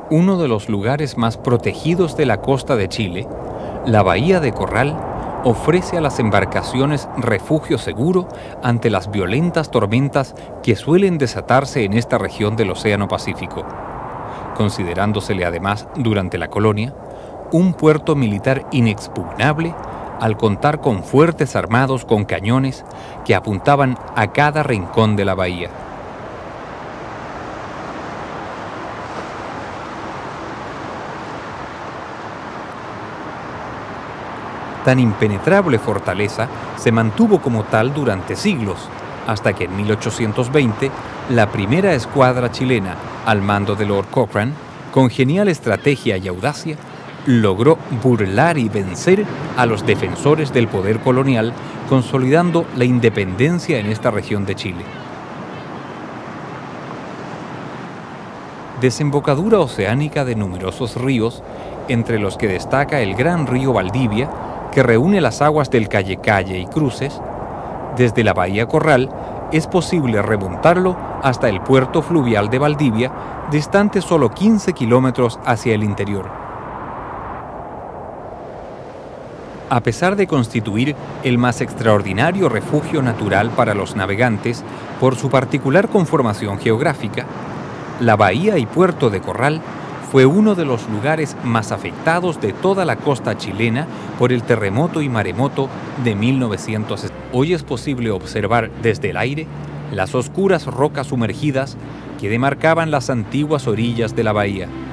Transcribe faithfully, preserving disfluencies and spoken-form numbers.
Uno de los lugares más protegidos de la costa de Chile, la Bahía de Corral ofrece a las embarcaciones refugio seguro ante las violentas tormentas que suelen desatarse en esta región del Océano Pacífico, considerándosele además durante la colonia un puerto militar inexpugnable al contar con fuertes armados con cañones que apuntaban a cada rincón de la bahía. Tan impenetrable fortaleza se mantuvo como tal durante siglos, hasta que en mil ochocientos veinte la primera escuadra chilena, al mando de Lord Cochrane, con genial estrategia y audacia, logró burlar y vencer a los defensores del poder colonial, consolidando la independencia en esta región de Chile. Desembocadura oceánica de numerosos ríos, entre los que destaca el gran río Valdivia, que reúne las aguas del Calle Calle y Cruces. Desde la Bahía Corral es posible remontarlo hasta el puerto fluvial de Valdivia, distante solo quince kilómetros hacia el interior. A pesar de constituir el más extraordinario refugio natural para los navegantes por su particular conformación geográfica, la bahía y puerto de Corral fue uno de los lugares más afectados de toda la costa chilena por el terremoto y maremoto de mil novecientos sesenta. Hoy es posible observar desde el aire las oscuras rocas sumergidas que demarcaban las antiguas orillas de la bahía.